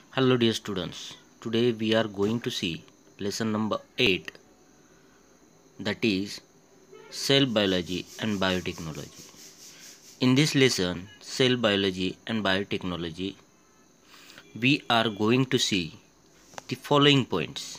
Hello dear students, today we are going to see lesson number 8, that is cell biology and biotechnology. In this lesson, cell biology and biotechnology, we are going to see the following points.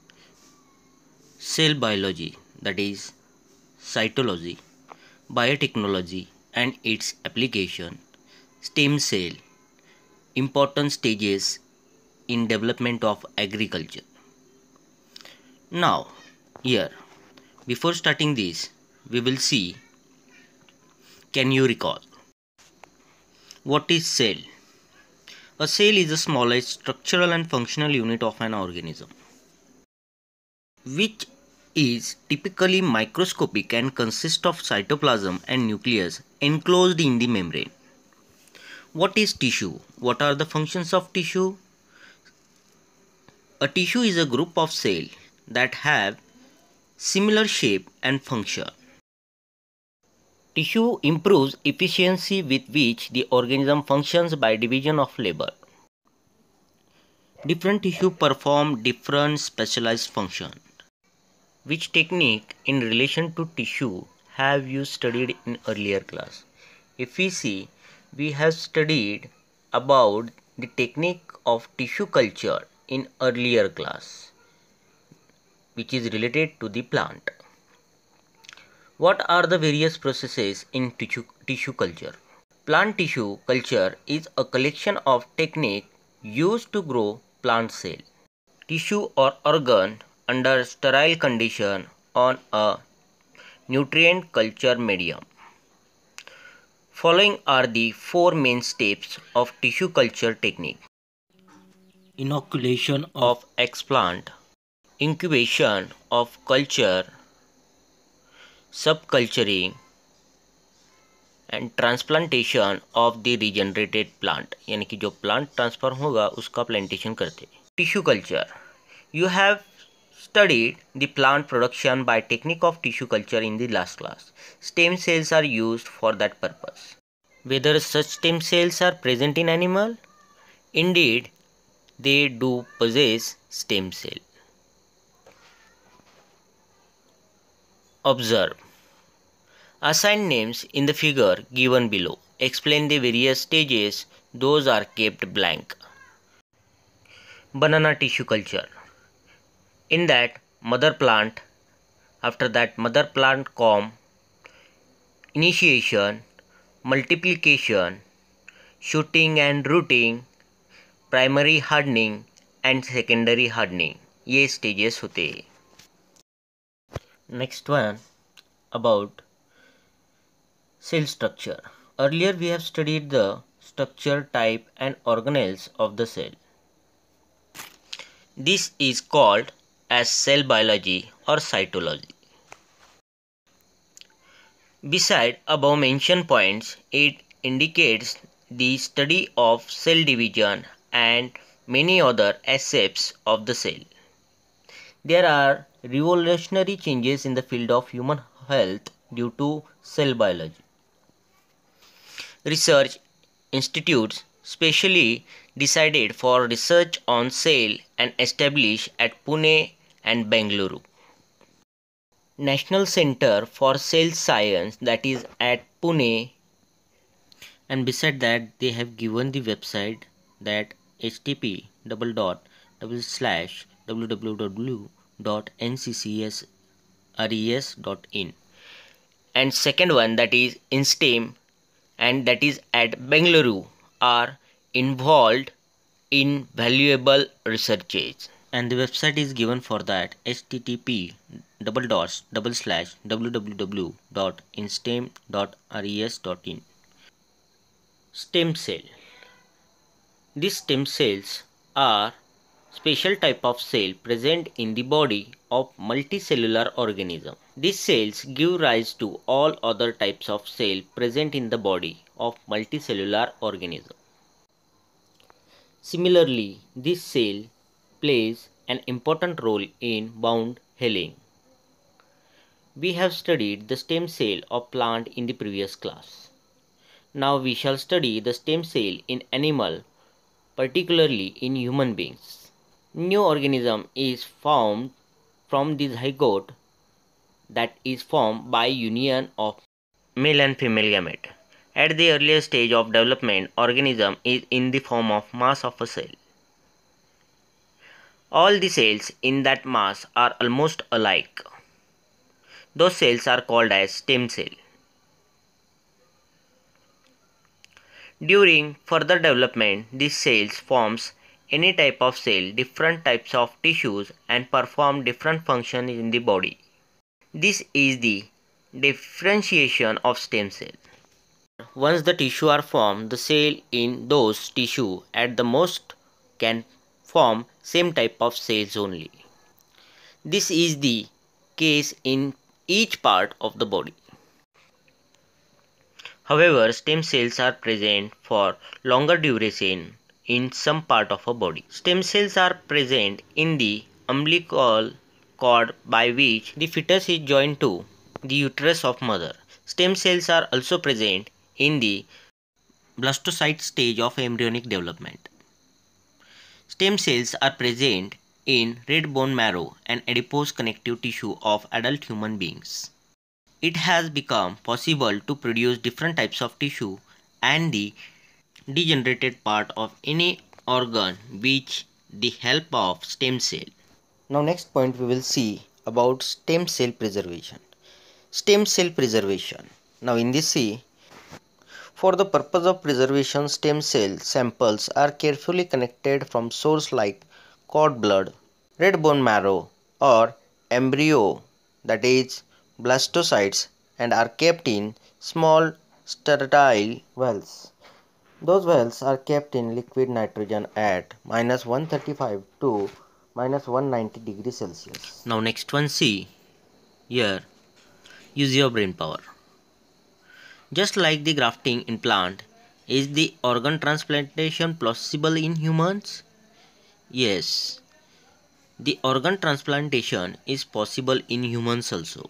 Cell biology, that is cytology, biotechnology and its application, stem cell, important stages in development of agriculture. Now, here, before starting this, we will see, can you recall what is cell? A cell is the smallest structural and functional unit of an organism, which is typically microscopic and consists of cytoplasm and nucleus enclosed in the membrane. What is tissue? What are the functions of tissue? A tissue is a group of cells that have similar shape and function. Tissue improves efficiency with which the organism functions by division of labor. Different tissue perform different specialized function. Which technique in relation to tissue have you studied in earlier class? If we see, we have studied about the technique of tissue culture in earlier class, which is related to the plant. What are the various processes in tissue culture? Plant tissue culture is a collection of techniques used to grow plant cell, tissue or organ under sterile condition on a nutrient culture medium. Following are the four main steps of tissue culture technique. Inoculation of explant, incubation of culture, subculturing and transplantation of the regenerated plant, यानी कि जो plant transfer होगा उसका plantation करते हैं. Tissue culture, you have studied the plant production by technique of tissue culture in the last class. Stem cells are used for that purpose. Whether such stem cells are present in animal? Indeed, they do possess stem cell. Observe. Assign names in the figure given below. Explain the various stages. Those are kept blank. Banana tissue culture. In that, mother plant, after that mother plant comb, initiation, multiplication, shooting and rooting, primary hardening and secondary hardening, ये stages होते हैं. Next one about cell structure. Earlier we have studied the structure, type and organelles of the cell. This is called as cell biology or cytology. Beside above mentioned points, it indicates the study of cell division and many other aspects of the cell. There are revolutionary changes in the field of human health due to cell biology. Research institutes specially decided for research on cell and established at Pune and Bengaluru. National Center for Cell Science, that is at Pune, and beside that they have given the website that http://www.nccSRES.in, and second one, that is INSTEM, and that is at Bengaluru, are involved in valuable researches, and the website is given for that http://www.instem.res.in. Stem cell. These stem cells are special type of cell present in the body of multicellular organism. These cells give rise to all other types of cell present in the body of multicellular organism. Similarly, this cell plays an important role in wound healing. We have studied the stem cell of plant in the previous class. Now we shall study the stem cell in animal particularly in human beings. New organism is formed from the zygote that is formed by union of male and female gamete. At the earliest stage of development, organism is in the form of mass of a cell. All the cells in that mass are almost alike. Those cells are called as stem cell. During further development, these cells forms any type of cell, different types of tissues and perform different functions in the body. This is the differentiation of stem cell. Once the tissue are formed, the cell in those tissue at the most can form same type of cells only. This is the case in each part of the body. However, stem cells are present for longer duration in some part of a body. Stem cells are present in the umbilical cord by which the fetus is joined to the uterus of mother. Stem cells are also present in the blastocyte stage of embryonic development. Stem cells are present in red bone marrow and adipose connective tissue of adult human beings. It has become possible to produce different types of tissue and the degenerated part of any organ with the help of stem cell. Now next point we will see about stem cell preservation. Stem cell preservation. Now in this see, for the purpose of preservation, stem cell samples are carefully connected from source like cord blood, red bone marrow or embryo, that is blastocytes, and are kept in small sterile wells. Those wells are kept in liquid nitrogen at -135 to -190 degrees Celsius. Now next one, see here, use your brain power. Just like the grafting in plant, is the organ transplantation possible in humans? Yes, the organ transplantation is possible in humans also.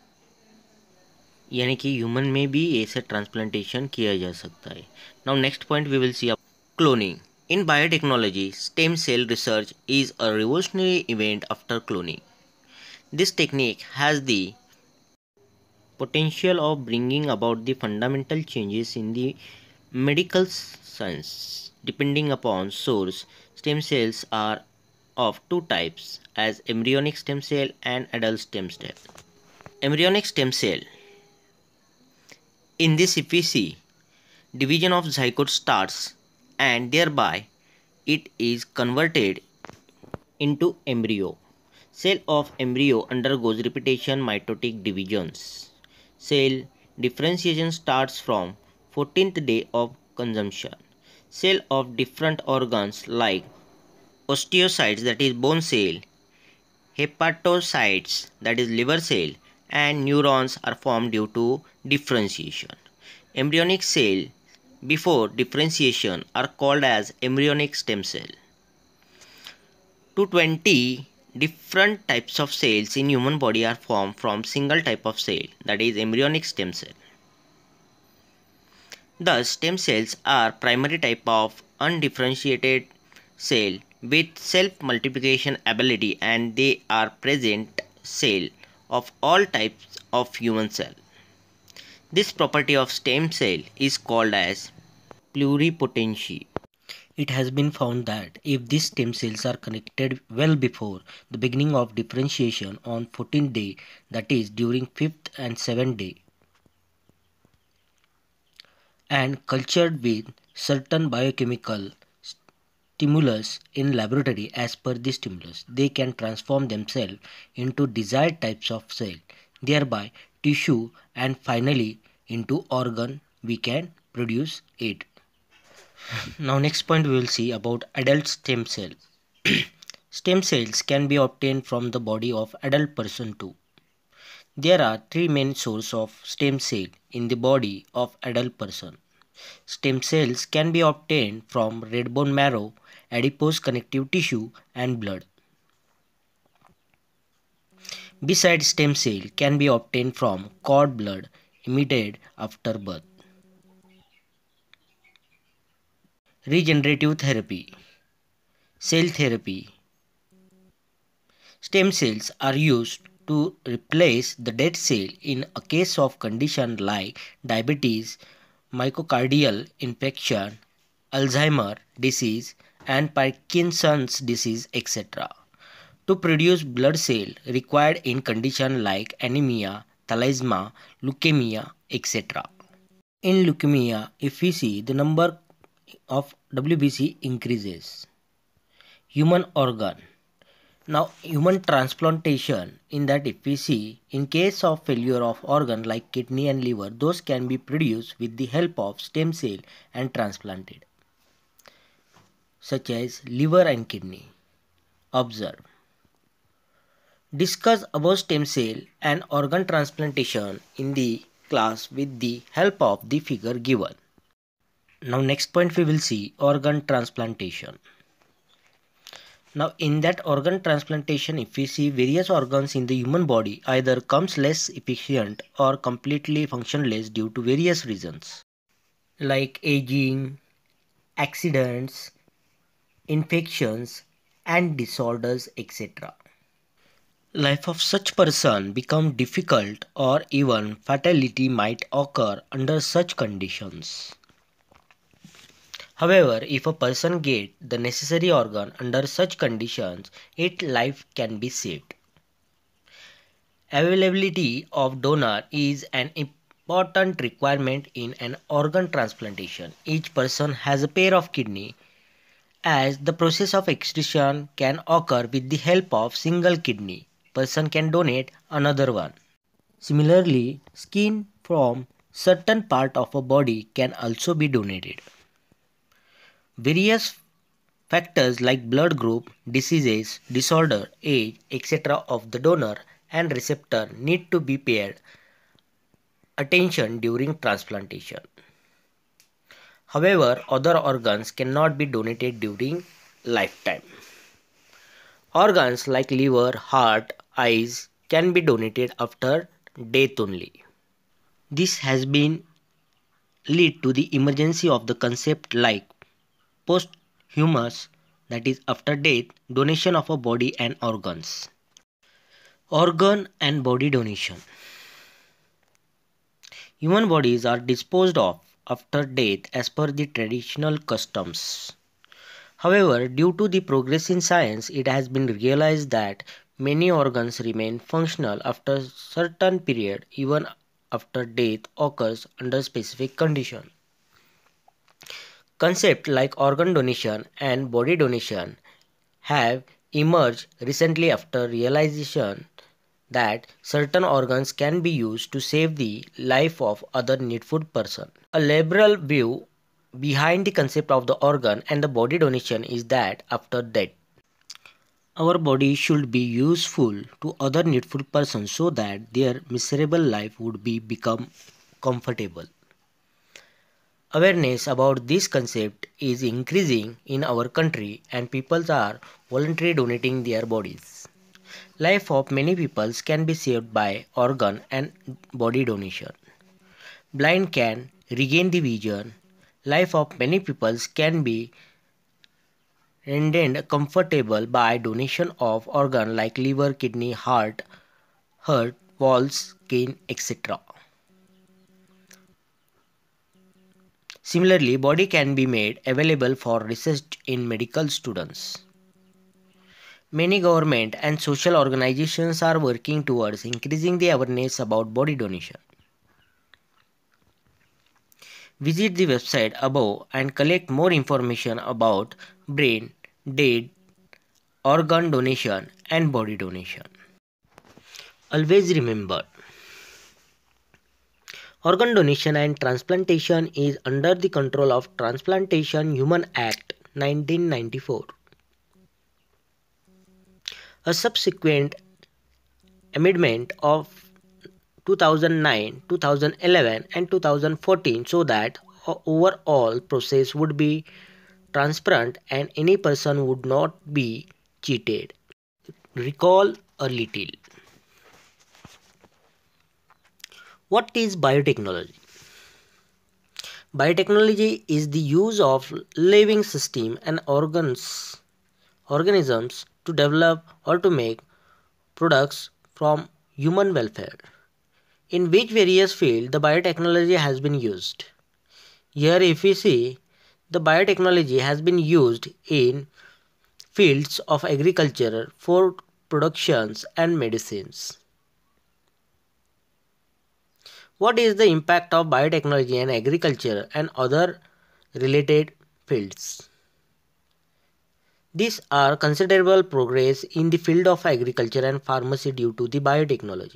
यानी कि human में भी ऐसे transplantation किया जा सकता है. Now next point we will see cloning. In biotechnology, stem cell research is a revolutionary event after cloning. This technique has the potential of bringing about the fundamental changes in the medical science. Depending upon source, stem cells are of two types, as embryonic stem cell and adult stem cell. Embryonic stem cell. In this, if we see, division of zygote starts and thereby it is converted into embryo. Cell of embryo undergoes repetition mitotic divisions. Cell differentiation starts from 14th day of consumption. Cell of different organs like osteocytes, that is bone cell, hepatocytes, that is liver cell, and neurons are formed due to differentiation. Embryonic cell before differentiation are called as embryonic stem cell. 220 different types of cells in human body are formed from single type of cell, that is embryonic stem cell. Thus, stem cells are primary type of undifferentiated cell with self-multiplication ability, and they are present cell of all types of human cell. This property of stem cell is called as pluripotency. It has been found that if these stem cells are connected well before the beginning of differentiation on 14th day, that is during 5th and 7th day, and cultured with certain biochemical stimulus in laboratory as per the stimulus, they can transform themselves into desired types of cell, thereby tissue, and finally into organ we can produce it. Now next point we will see about adult stem cell. Stem cells can be obtained from the body of adult person too. There are three main sources of stem cell in the body of adult person. Stem cells can be obtained from red bone marrow, adipose connective tissue, and blood. Besides, stem cell can be obtained from cord blood emitted after birth. regenerative therapy, cell therapy. Stem cells are used to replace the dead cell in a case of conditions like diabetes, myocardial infarction, Alzheimer disease, and Parkinson's disease, etc. To produce blood cells required in conditions like anemia, thalassemia, leukemia, etc. In leukemia, if we see the number of WBC increases. Human organ. Now, human transplantation, in that if we see, in case of failure of organ like kidney and liver, those can be produced with the help of stem cell and transplanted, such as liver and kidney. Observe. Discuss about stem cell and organ transplantation in the class with the help of the figure given. Now next point we will see organ transplantation. Now in that organ transplantation, if we see various organs in the human body either comes less efficient or completely functionless due to various reasons like aging, accidents, infections and disorders, etc. Life of such person become difficult or even fatality might occur under such conditions. However, if a person gets the necessary organ under such conditions, its life can be saved. Availability of donor is an important requirement in an organ transplantation. Each person has a pair of kidney, as the process of extraction can occur with the help of single kidney. Person can donate another one. Similarly, skin from certain part of a body can also be donated. Various factors like blood group, diseases, disorder, age, etc. of the donor and receptor need to be paid attention during transplantation. However, other organs cannot be donated during lifetime. Organs like liver, heart, eyes can be donated after death only. This has been lead to the emergency of the concept like posthumous, that is after death, donation of a body and organs. Organ and body donation. Human bodies are disposed of after death as per the traditional customs. However, due to the progress in science, it has been realized that many organs remain functional after certain period even after death occurs under specific conditions. Concepts like organ donation and body donation have emerged recently after realization that certain organs can be used to save the life of other needful person. A liberal view behind the concept of the organ and the body donation is that after death, our body should be useful to other needful persons so that their miserable life would be become comfortable. Awareness about this concept is increasing in our country and people are voluntarily donating their bodies. Life of many people can be saved by organ and body donation. Blind can regain the vision. Life of many people can be rendered comfortable by donation of organ like liver, kidney, heart, walls, skin, etc. Similarly, body can be made available for research in medical students. Many government and social organizations are working towards increasing the awareness about body donation. Visit the website above and collect more information about brain, dead, organ donation and body donation. Always remember, organ donation and transplantation is under the control of Transplantation Human Act 1994. A subsequent amendment of 2009, 2011 and 2014 so that overall process would be transparent and any person would not be cheated. Recall a little. What is biotechnology? Biotechnology is the use of living system and organisms to develop or to make products from human welfare, in which various fields the biotechnology has been used. Here if we see, the biotechnology has been used in fields of agriculture, food productions and medicines. What is the impact of biotechnology and agriculture and other related fields? These are considerable progress in the field of agriculture and pharmacy due to the biotechnology.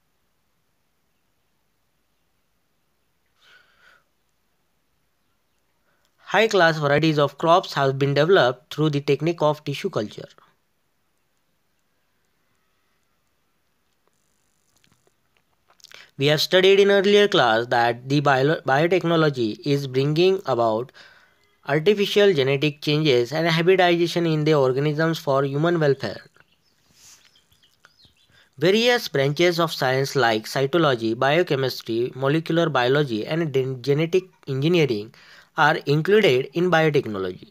High class varieties of crops have been developed through the technique of tissue culture. We have studied in earlier class that the biotechnology is bringing about artificial genetic changes and hybridization in the organisms for human welfare. Various branches of science like cytology, biochemistry, molecular biology, and genetic engineering are included in biotechnology.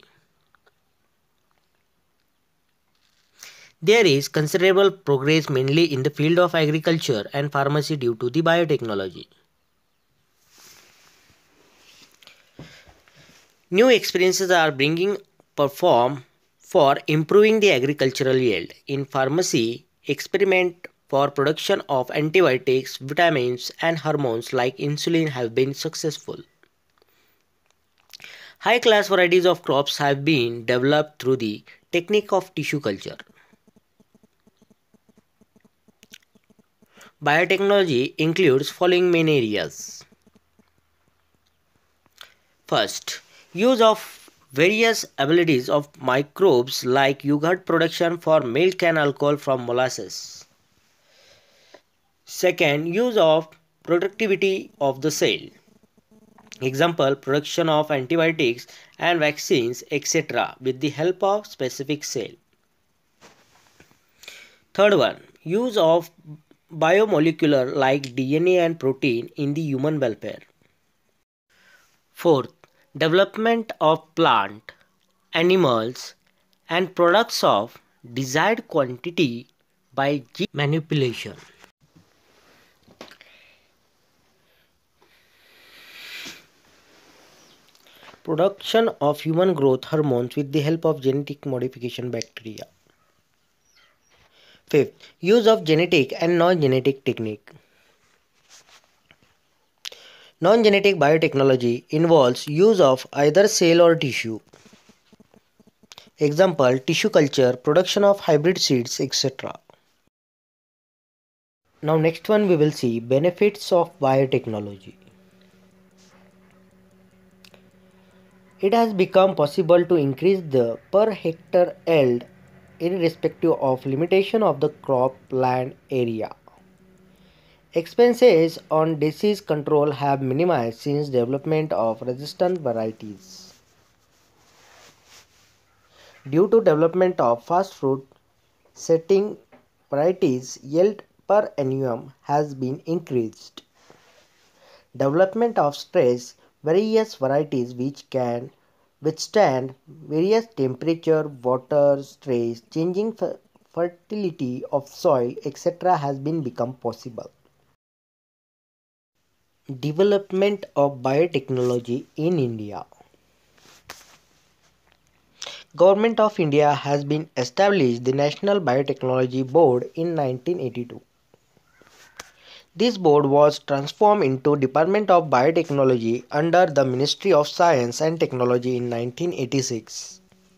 There is considerable progress mainly in the field of agriculture and pharmacy due to the biotechnology. New experiences are bringing perform for improving the agricultural yield. In pharmacy, experiment for production of antibiotics, vitamins and hormones like insulin have been successful. High class varieties of crops have been developed through the technique of tissue culture. Biotechnology includes following main areas. First, use of various abilities of microbes like yogurt production for milk and alcohol from molasses. Second, use of productivity of the cell. Example, production of antibiotics and vaccines, etc. with the help of specific cell. Third one, use of biomolecular like DNA and protein in the human welfare. Fourth, development of plant, animals and products of desired quantity by gene manipulation. Production of human growth hormones with the help of genetic modification bacteria. Fifth, use of genetic and non-genetic technique. Non-genetic biotechnology involves use of either cell or tissue. Example, tissue culture, production of hybrid seeds, etc. Now next one we will see benefits of biotechnology. It has become possible to increase the per hectare yield irrespective of limitation of the crop land area. Expenses on disease control have minimized since development of resistant varieties. Due to development of fast fruit setting varieties, yield per annum has been increased. Development of stress various varieties which can withstand various temperature, water, stress, changing fertility of soil, etc. has been become possible. Development of biotechnology in India. Government of India has been established the National Biotechnology Board in 1982. This board was transformed into Department of Biotechnology under the Ministry of Science and Technology in 1986.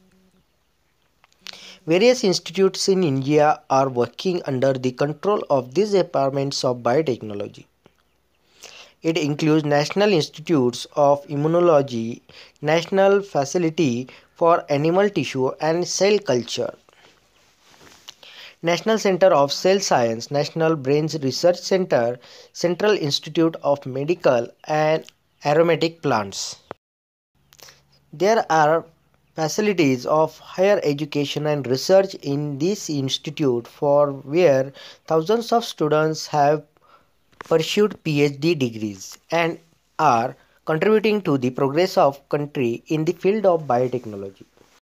Various institutes in India are working under the control of these departments of biotechnology. It includes National Institutes of Immunology, National Facility for Animal Tissue and Cell Culture, National Center of Cell Science, National Brains Research Center, Central Institute of Medical and Aromatic Plants. There are facilities of higher education and research in this institute for where thousands of students have pursued PhD degrees and are contributing to the progress of country in the field of biotechnology.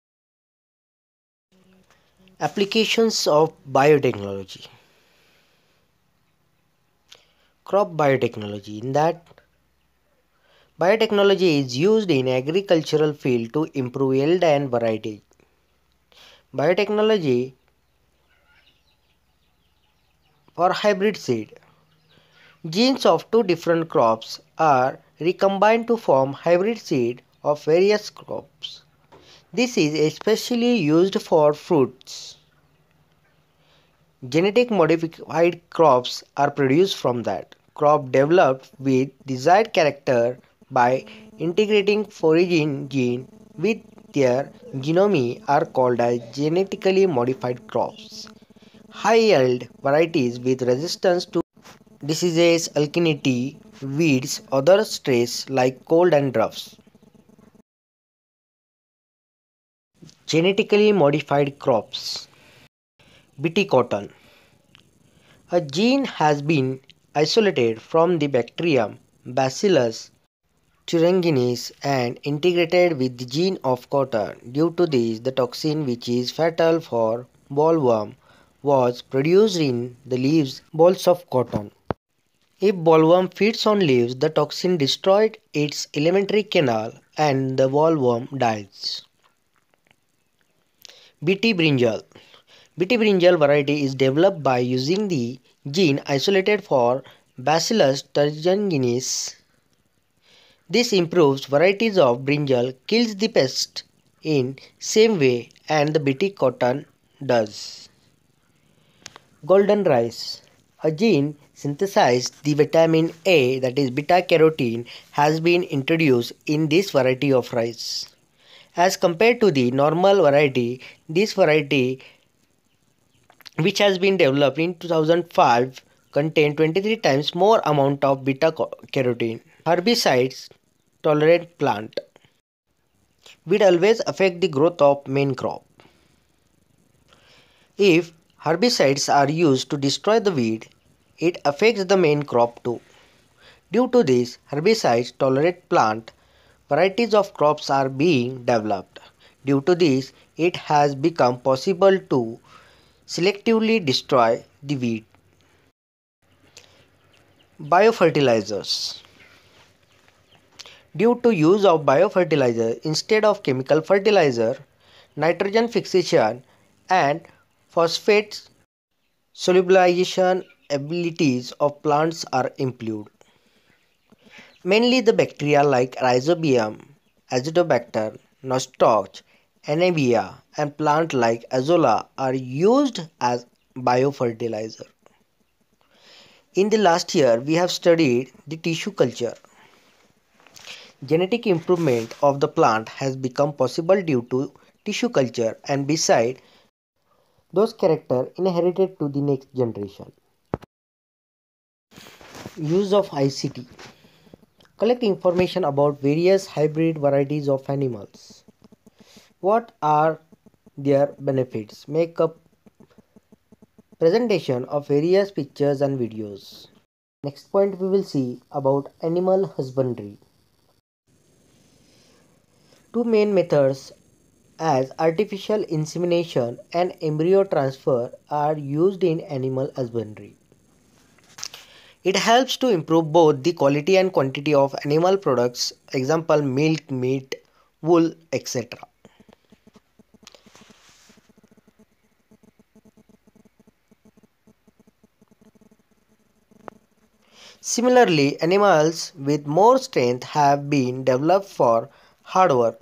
Applications of biotechnology. Crop biotechnology. In that, biotechnology is used in agricultural field to improve yield and variety. Biotechnology for hybrid seed. Genes of two different crops are recombined to form hybrid seed of various crops. This is especially used for fruits. Genetic modified crops are produced from that. Crop developed with desired character by integrating foreign gene with their genome are called as genetically modified crops. High yield varieties with resistance to diseases, alkalinity, weeds, other stress like cold and droughts. Genetically modified crops. Bt cotton. A gene has been isolated from the bacterium Bacillus thuringiensis and integrated with the gene of cotton. Due to this, the toxin which is fatal for bollworm was produced in the leaves balls of cotton. If bollworm feeds on leaves, the toxin destroyed its alimentary canal and the bollworm dies. Bt brinjal. Bt brinjal variety is developed by using the gene isolated for Bacillus thuringiensis. This improves varieties of brinjal, kills the pest in same way and the Bt cotton does. Golden rice. A gene synthesized the vitamin A, that is beta carotene, has been introduced in this variety of rice. As compared to the normal variety, this variety which has been developed in 2005 contain 23 times more amount of beta carotene. Herbicides tolerant plant. Weed always affect the growth of main crop. If herbicides are used to destroy the weed, it affects the main crop too. Due to this, herbicides tolerant plant varieties of crops are being developed. Due to this, it has become possible to selectively destroy the weed. Biofertilizers. Due to use of biofertilizer instead of chemical fertilizer, nitrogen fixation and phosphate solubilization abilities of plants are improved. Mainly the bacteria like Rhizobium, Azotobacter, Nostoc, Annabia and plant like Azolla are used as biofertilizer. In the last year, we have studied the tissue culture. Genetic improvement of the plant has become possible due to tissue culture and beside those characters inherited to the next generation. Use of ICT. Collect information about various hybrid varieties of animals. What are their benefits? Make a presentation of various pictures and videos. Next point we will see about animal husbandry. Two main methods as artificial insemination and embryo transfer are used in animal husbandry. It helps to improve both the quality and quantity of animal products, example milk, meat, wool, etc. Similarly, animals with more strength have been developed for hard work.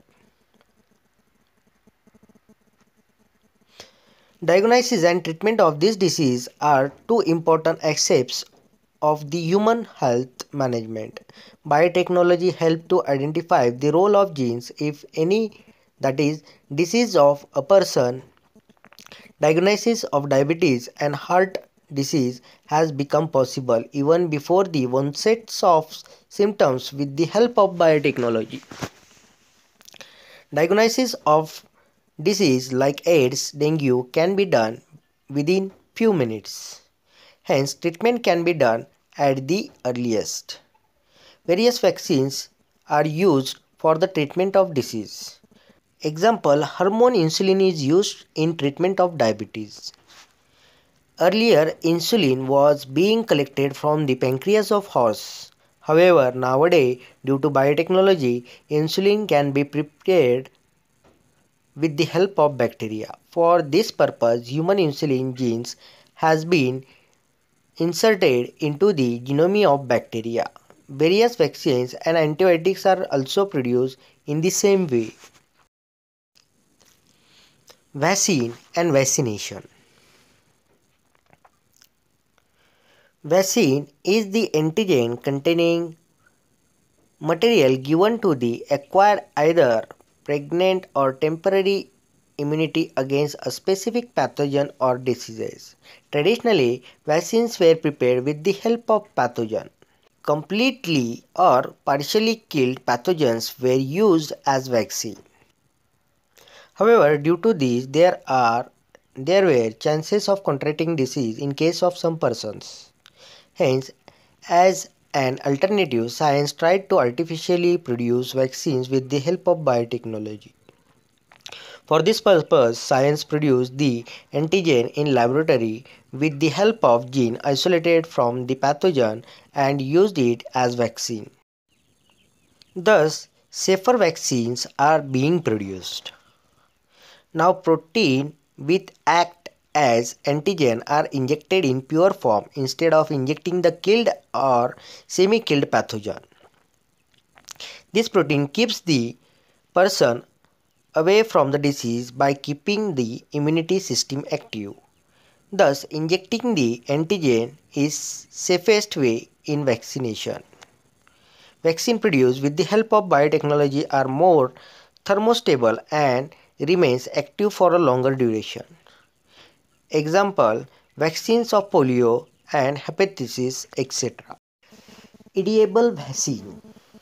Diagnosis and treatment of this disease are two important aspects of the human health management. Biotechnology helps to identify the role of genes if any, that is disease of a person. Diagnosis of diabetes and heart disease has become possible even before the onset of symptoms with the help of biotechnology. Diagnosis of disease like AIDS, dengue can be done within few minutes. Hence, treatment can be done at the earliest. Various vaccines are used for the treatment of disease. Example, hormone insulin is used in treatment of diabetes. Earlier, insulin was being collected from the pancreas of horse. However, nowadays, due to biotechnology, insulin can be prepared with the help of bacteria. For this purpose, human insulin genes has been inserted into the genome of bacteria. Various vaccines and antibiotics are also produced in the same way. Vaccine and vaccination. Vaccine is the antigen containing material given to the acquired either pregnant or temporary immunity against a specific pathogen or diseases. Traditionally, vaccines were prepared with the help of pathogen. Completely or partially killed pathogens were used as vaccine. However, due to this, there were chances of contracting disease in case of some persons. Hence, as an alternative, science tried to artificially produce vaccines with the help of biotechnology. For this purpose, science produced the antigen in laboratory with the help of gene isolated from the pathogen and used it as vaccine. Thus, safer vaccines are being produced. Now protein with act as antigen are injected in pure form instead of injecting the killed or semi-killed pathogen. This protein keeps the person away from the disease by keeping the immunity system active. Thus, injecting the antigen is safest way in vaccination. Vaccine produced with the help of biotechnology are more thermostable and remains active for a longer duration. Example, vaccines of polio and hepatitis, etc. Edible vaccine.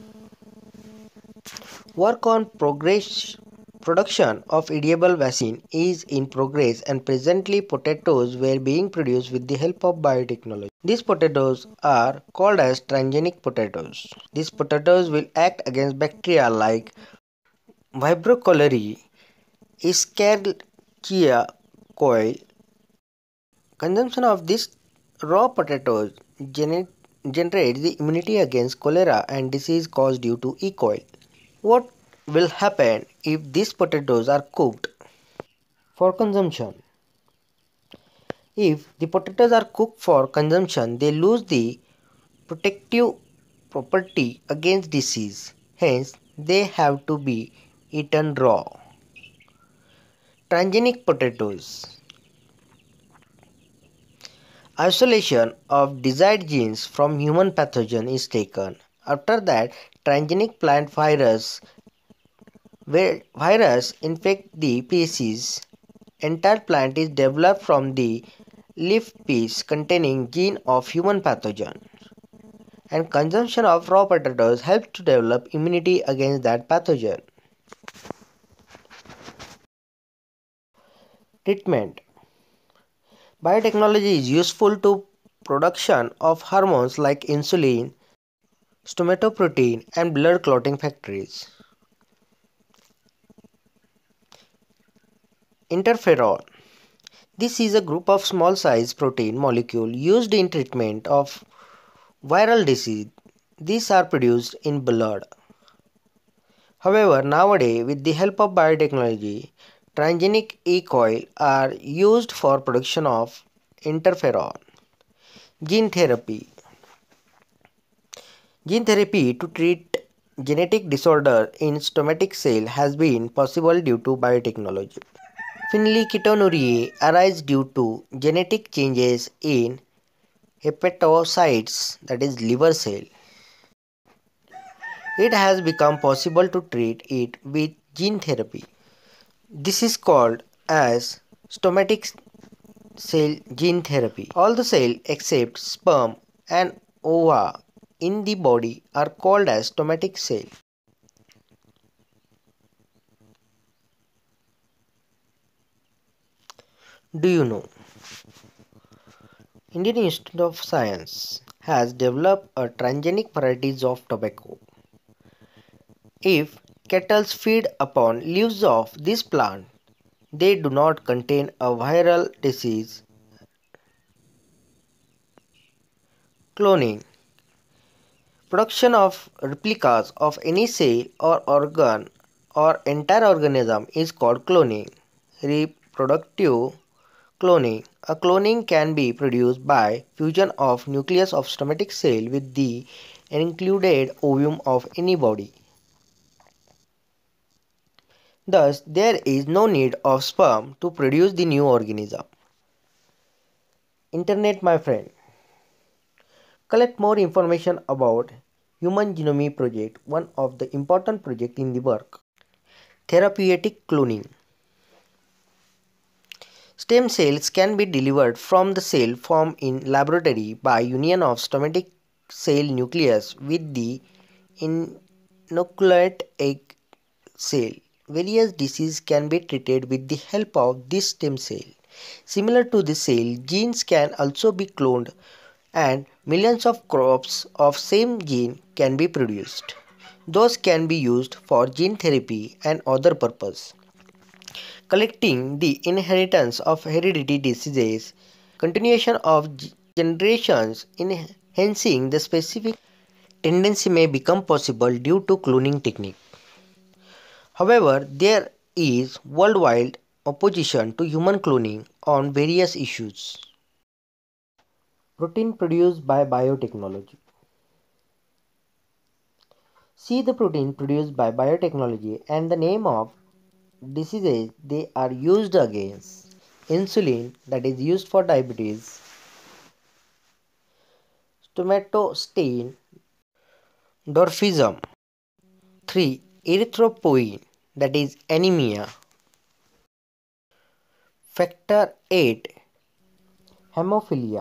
Work on production of edible vaccine is in progress and presently potatoes were being produced with the help of biotechnology. These potatoes are called as transgenic potatoes. These potatoes will act against bacteria like Vibrio cholerae, Escherichia coli. Consumption of these raw potatoes generates the immunity against cholera and disease caused due to E. coli. What will happen if these potatoes are cooked for consumption? If the potatoes are cooked for consumption, they lose the protective property against disease. Hence, they have to be eaten raw. Transgenic potatoes. Isolation of desired genes from human pathogen is taken. After that, transgenic plant virus infect the species. Entire plant is developed from the leaf piece containing gene of human pathogen. And consumption of raw potatoes helps to develop immunity against that pathogen. Treatment. Biotechnology is useful to production of hormones like insulin, stomatoprotein and blood clotting factors. Interferon. This is a group of small size protein molecule used in treatment of viral disease. These are produced in blood. However, nowadays with the help of biotechnology, transgenic E. coli are used for production of interferon. Gene therapy. Gene therapy to treat genetic disorder in somatic cell has been possible due to biotechnology. Phenylketonuria arise due to genetic changes in hepatocytes, that is liver cell. It has become possible to treat it with gene therapy. This is called as somatic cell gene therapy. All the cells except sperm and ova in the body are called as somatic cell. Do you know? Indian Institute of Science has developed a transgenic varieties of tobacco. If kettles feed upon leaves of this plant, they do not contain a viral disease. Cloning. Production of replicas of any cell or organ or entire organism is called cloning. Reproductive cloning. A cloning can be produced by fusion of nucleus of somatic cell with the included ovum of any body. Thus, there is no need of sperm to produce the new organism. Internet, my friend. Collect more information about Human Genome Project, one of the important projects in the work. Therapeutic cloning. Stem cells can be delivered from the cell formed in laboratory by union of somatic cell nucleus with the inoculate egg cell. Various diseases can be treated with the help of this stem cell. Similar to the cell, genes can also be cloned and millions of crops of same gene can be produced. Those can be used for gene therapy and other purposes. Collecting the inheritance of hereditary diseases, continuation of generations, enhancing the specific tendency may become possible due to cloning technique. However, there is worldwide opposition to human cloning on various issues. Protein produced by biotechnology. See the protein produced by biotechnology and the name of diseases they are used against. Insulin, that is used for diabetes. Somatostatin, dwarfism. 3. Erythropoietin, that is anemia. Factor 8, hemophilia.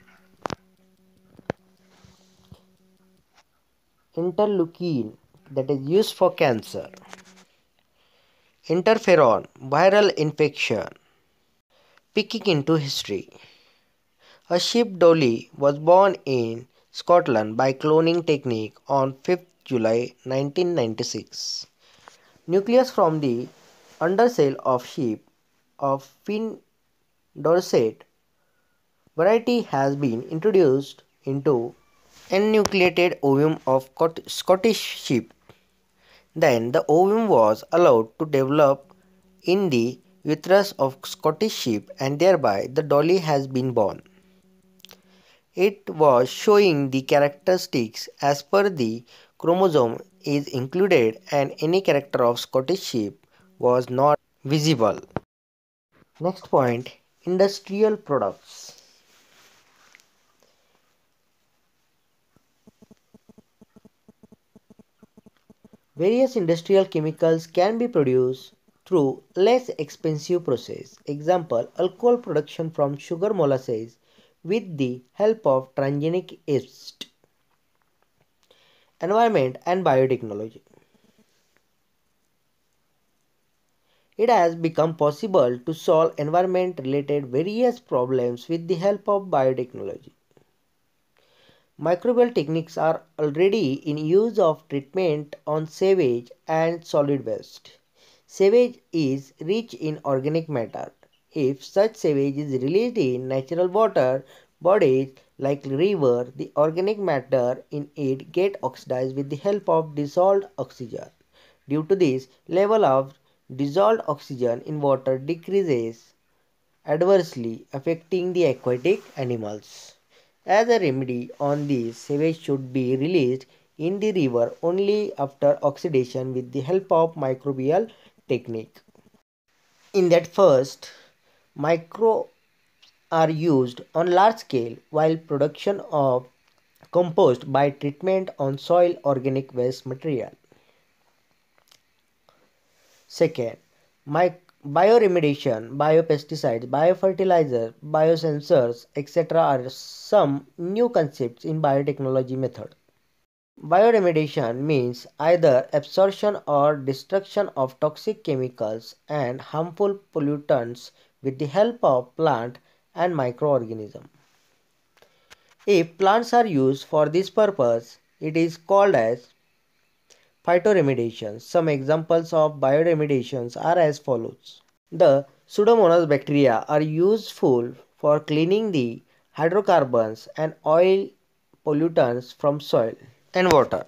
Interleukin, that is used for cancer. Interferon, viral infection. Peeking into history. A sheep dolly was born in Scotland by cloning technique on 5th July 1996. Nucleus from the undercell of sheep of Finn Dorset variety has been introduced into enucleated ovum of Scottish sheep. Then the ovum was allowed to develop in the uterus of Scottish sheep and thereby the dolly has been born. It was showing the characteristics as per the chromosome is included and any character of Scottish sheep was not visible. Next point, industrial products. Various industrial chemicals can be produced through less expensive process. Example, alcohol production from sugar molasses with the help of transgenic yeast. Environment and biotechnology. It has become possible to solve environment related various problems with the help of biotechnology. Microbial techniques are already in use of treatment on sewage and solid waste. Sewage is rich in organic matter. If such sewage is released in natural water bodies like river, the organic matter in it get oxidized with the help of dissolved oxygen. Due to this, level of dissolved oxygen in water decreases, adversely affecting the aquatic animals. As a remedy on this, sewage should be released in the river only after oxidation with the help of microbial technique. In that first, microbes are used on large scale while production of compost by treatment on soil organic waste material. Second, bioremediation, biopesticides, biofertilizers, biosensors, etc. are some new concepts in biotechnology method. Bioremediation means either absorption or destruction of toxic chemicals and harmful pollutants with the help of plant and microorganisms. If plants are used for this purpose, it is called as Phytoremediation. Some examples of bioremediations are as follows. The Pseudomonas bacteria are useful for cleaning the hydrocarbons and oil pollutants from soil and water.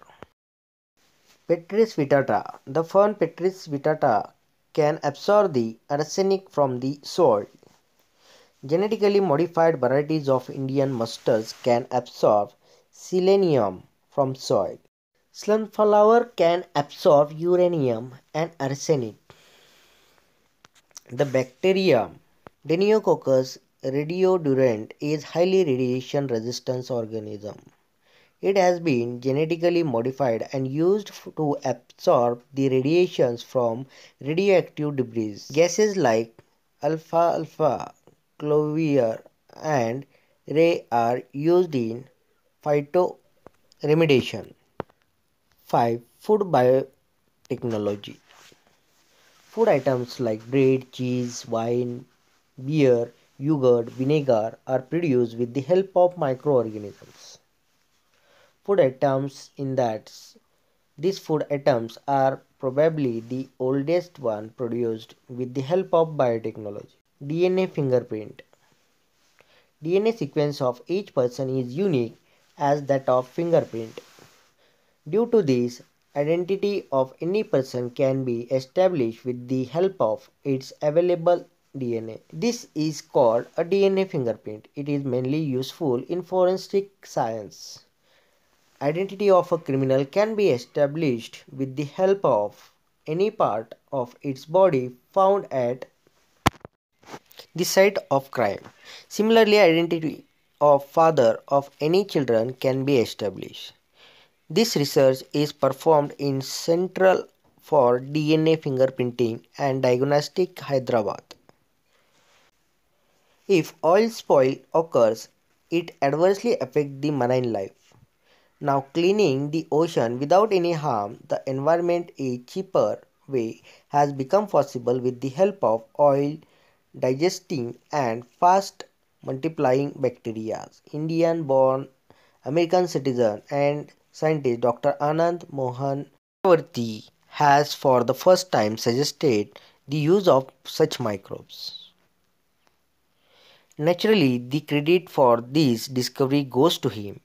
Petris vittata. The fern Petris vittata can absorb the arsenic from the soil. Genetically modified varieties of Indian mustards can absorb selenium from soil. Sunflower can absorb uranium and arsenic. The bacterium Deinococcus radiodurans is highly radiation resistant organism. It has been genetically modified and used to absorb the radiations from radioactive debris. Gases like alfalfa, clover, and ray are used in phytoremediation. 5. Food biotechnology. Food items like bread, cheese, wine, beer, yogurt, vinegar are produced with the help of microorganisms. Food items in that these food items are probably the oldest one produced with the help of biotechnology. DNA fingerprint. DNA sequence of each person is unique as that of fingerprint. Due to this, identity of any person can be established with the help of its available DNA. This is called a DNA fingerprint. It is mainly useful in forensic science. Identity of a criminal can be established with the help of any part of its body found at the site of crime. Similarly, identity of father of any children can be established. This research is performed in Central for DNA Fingerprinting and Diagnostic, Hyderabad. If oil spill occurs, it adversely affects the marine life. Now, cleaning the ocean without any harm the environment a cheaper way has become possible with the help of oil digesting and fast multiplying bacteria. Indian born American citizen and scientist Dr. Anand Mohan Chakravarti has for the first time suggested the use of such microbes. Naturally, the credit for this discovery goes to him.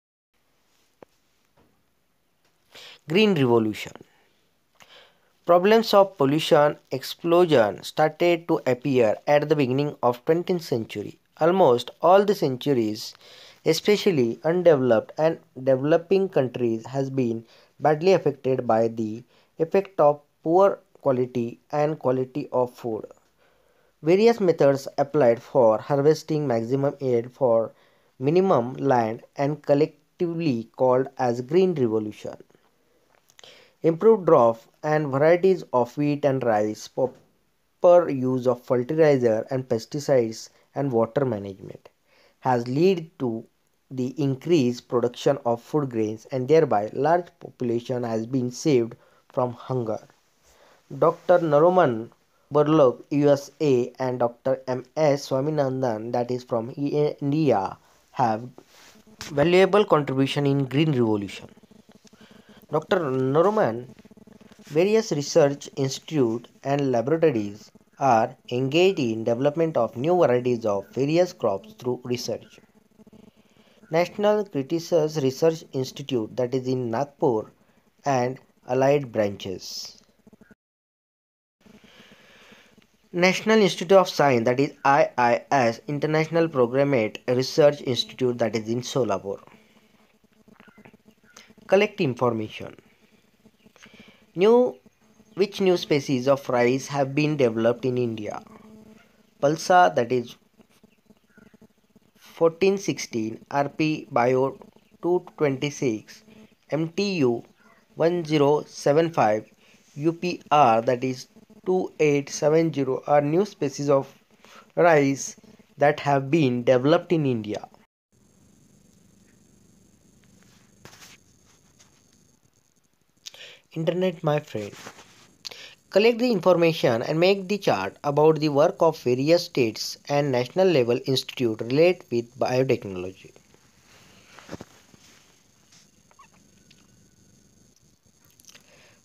Green Revolution. Problems of pollution explosion started to appear at the beginning of 20th century. Almost all the centuries, especially undeveloped and developing countries, has been badly affected by the effect of poor quality and quality of food. Various methods applied for harvesting maximum yield for minimum land and collectively called as green revolution. Improved crop and varieties of wheat and rice, proper use of fertilizer and pesticides and water management has led to the increased production of food grains and thereby large population has been saved from hunger. Dr. Naroman Burlock, USA and Dr. M.S. Swaminathan that is from India have valuable contribution in green revolution. Dr. Norman, various research institutes and laboratories are engaged in development of new varieties of various crops through research. National Critics Research Institute that is in Nagpur and allied branches. National Institute of Science that is IIS International Programmate Research Institute that is in Solapur. Collect information. Which new species of rice have been developed in India? Pulsar that is 1416, RP Bio 226, MTU 1075, UPR that is 2870 are new species of rice that have been developed in India. Internet, my friend. Collect the information and make the chart about the work of various states and national level institute related with biotechnology.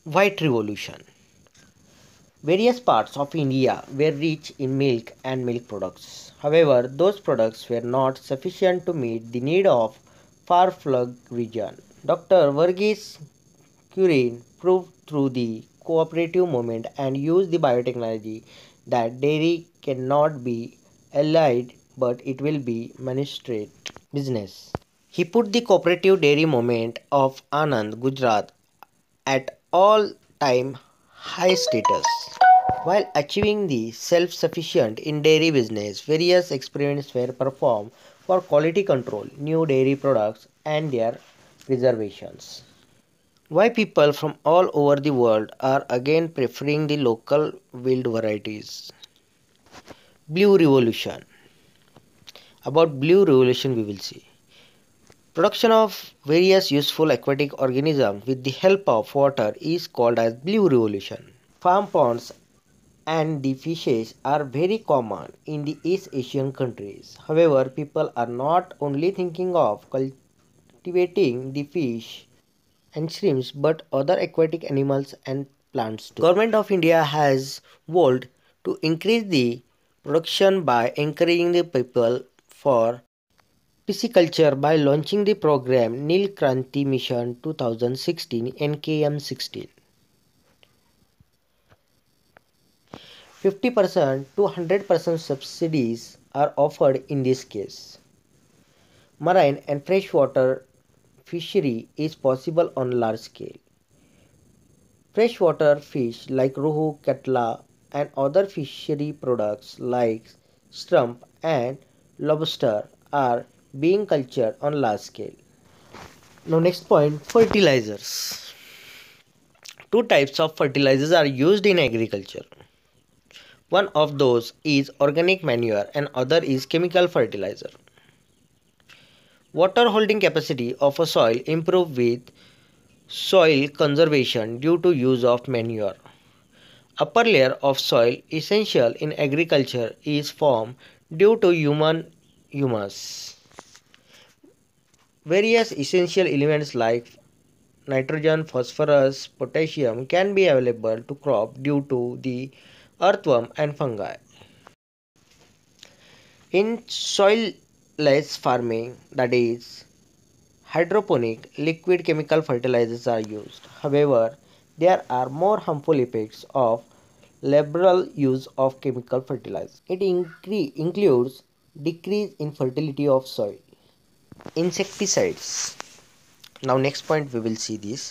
White Revolution. Various parts of India were rich in milk and milk products. However, those products were not sufficient to meet the need of far-flung region. Dr. Verghese Kurin proved through the cooperative movement and used the biotechnology that dairy cannot be allied but it will be managed business. He put the cooperative dairy movement of Anand, Gujarat at all time high status. While achieving the self-sufficient in dairy business, various experiments were performed for quality control, new dairy products and their preservations. Why people from all over the world are again preferring the local wild varieties. Blue Revolution. About Blue Revolution we will see. Production of various useful aquatic organisms with the help of water is called as Blue Revolution. Farm ponds and the fishes are very common in the East Asian countries. However, people are not only thinking of cultivating the fish and shrimps but other aquatic animals and plants too. Government of India has vowed to increase the production by encouraging the people for pisciculture by launching the program Nil Kranti Mission 2016 NKM 16. 50% to 100% subsidies are offered in this case. Marine and freshwater fishery is possible on large scale. Freshwater fish like rohu, katla and other fishery products like shrimp and lobster are being cultured on large scale. Now next point, fertilizers. Two types of fertilizers are used in agriculture. One of those is organic manure and other is chemical fertilizer. Water holding capacity of a soil improve with soil conservation due to use of manure. Upper layer of soil essential in agriculture is formed due to human humus. Various essential elements like nitrogen, phosphorus, potassium can be available to crop due to the earthworm and fungi. In soilless farming, that is hydroponic, liquid chemical fertilizers are used. However, there are more harmful effects of liberal use of chemical fertilizers. It includes decrease in fertility of soil. Insecticides. Now next point we will see this.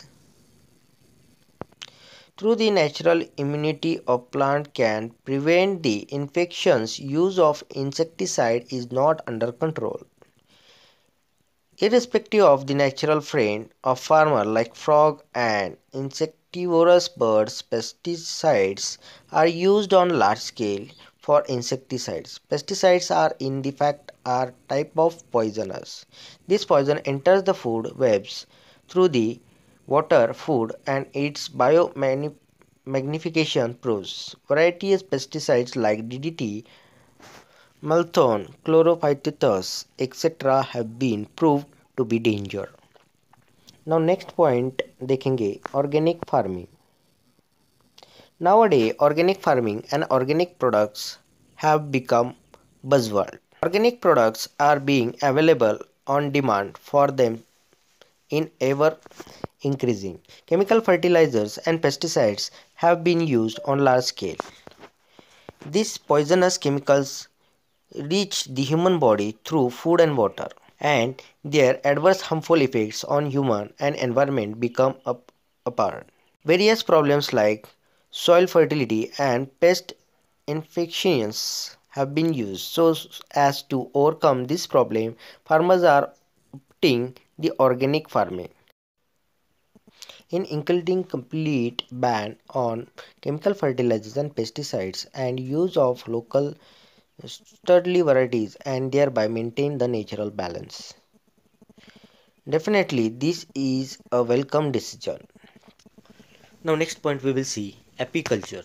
Through the natural immunity of plant can prevent the infections, use of insecticide is not under control. Irrespective of the natural friend of farmer like frog and insectivorous birds, pesticides are used on large scale for insecticides. Pesticides are in the fact are type of poisonous. This poison enters the food webs through the water, food and its biomagnification proves. Various pesticides like DDT, Malthon, chlorophytetus, etc. have been proved to be danger. Now next point देखेंगे organic farming. Nowadays organic farming and organic products have become buzzword. Organic products are being available on demand for them in ever increasing. Chemical fertilizers and pesticides have been used on large scale. These poisonous chemicals reach the human body through food and water, and their adverse harmful effects on human and environment become apparent. Various problems like soil fertility and pest infections have been used so as to overcome this problem. Farmers are opting the organic farming. In including complete ban on chemical fertilizers and pesticides and use of local sturdy varieties and thereby maintain the natural balance. Definitely this is a welcome decision. Now next point we will see apiculture.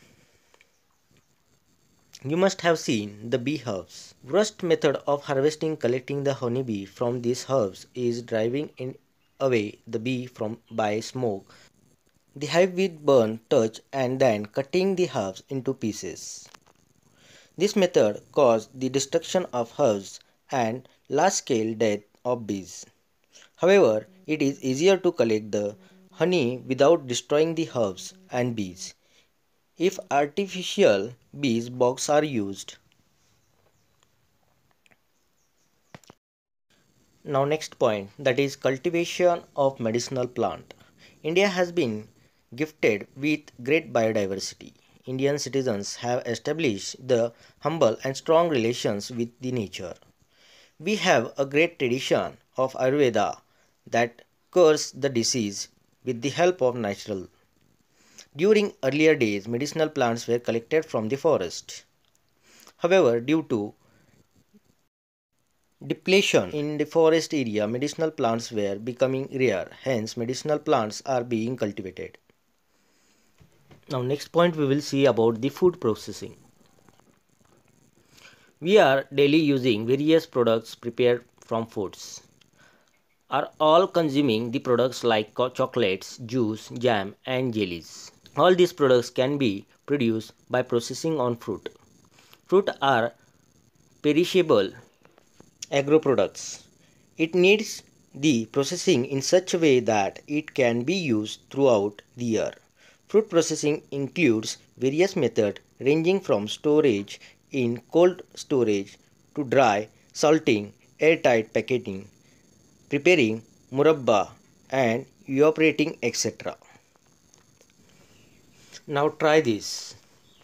You must have seen the bee hives. Worst method of harvesting collecting the honeybee from these hives is driving away the bee from by smoke. the hive with burn, touch and then cutting the hives into pieces. This method caused the destruction of hives and large-scale death of bees. However, it is easier to collect the honey without destroying the hives and bees if artificial bees boxes are used. Now next point, that is cultivation of medicinal plant. India has been gifted with great biodiversity. Indian citizens have established the humble and strong relations with the nature. We have a great tradition of Ayurveda that cures the disease with the help of natural. During earlier days, medicinal plants were collected from the forest. However, due to depletion in the forest area, medicinal plants were becoming rare. Hence, medicinal plants are being cultivated. Now, next point we will see about the food processing. We are daily using various products prepared from foods. Are all consuming the products like chocolates, juice, jam, and jellies. All these products can be produced by processing on fruit. Fruit are perishable agro products. It needs the processing in such a way that it can be used throughout the year. Fruit processing includes various methods ranging from storage in cold storage to dry, salting, airtight packaging, preparing murabba and evaporating etc. Now try this.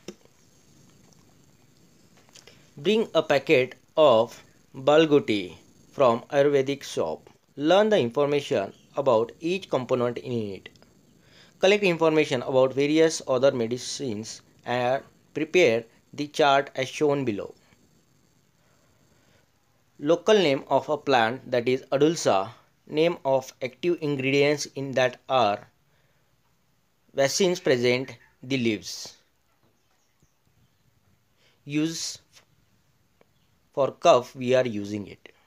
Bring a packet of Balgoti from Ayurvedic shop. Learn the information about each component in it. Collect information about various other medicines and prepare the chart as shown below. Local name of a plant, that is Adulsa. Name of active ingredients in that are vaccines present the leaves. Use for cough we are using it.